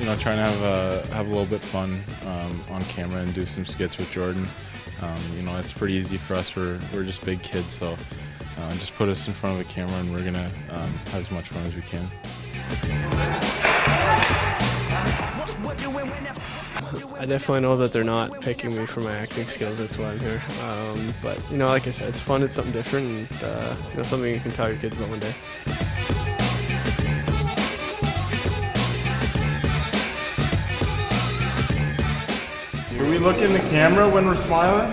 trying to have a little bit fun on camera and do some skits with Jordan. It's pretty easy for us. We're just big kids, so just put us in front of a camera and we're gonna have as much fun as we can. I definitely know that they're not picking me for my acting skills. That's why I'm here. But like I said, it's fun. It's something different, and something you can tell your kids about one day. Do we look in the camera when we're smiling?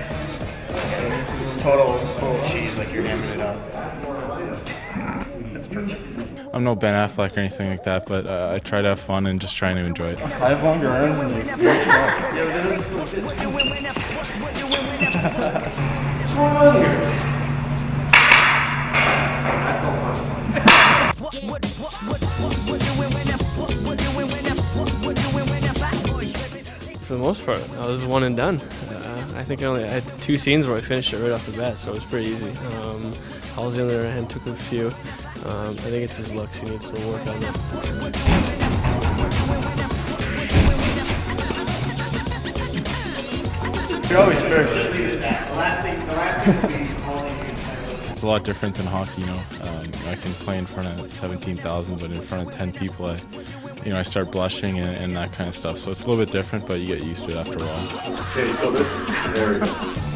Total cheese, like you're hamming it up. That's perfect. I'm no Ben Affleck or anything like that, but I try to have fun and just trying to enjoy it. I have longer arms than you. What's going on here? For the most part, I was one and done. I think I had 2 scenes where I finished it right off the bat, so it was pretty easy. Halsey, on the other hand, took a few. I think it's his looks. He needs to work on that. You're always first. It's a lot different than hockey, I can play in front of 17,000, but in front of 10 people, I start blushing and that kind of stuff. So it's a little bit different, but you get used to it after a while. Okay, so there we go.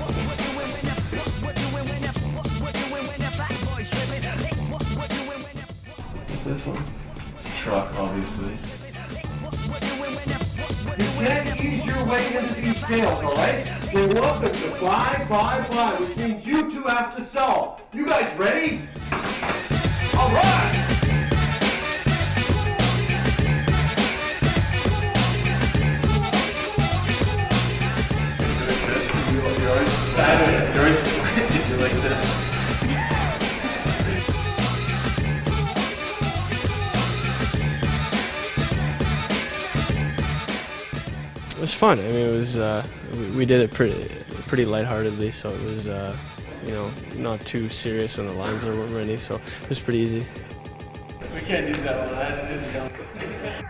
This one? Truck, obviously. You can't ease your way into these sales, alright? We're welcome to buy, which means you two have to sell. You guys ready? Alright! You're always sweating like this. It was fun. I mean, it was we did it pretty lightheartedly, so it was not too serious, and the lines there weren't any, so it was pretty easy. We can't use that one.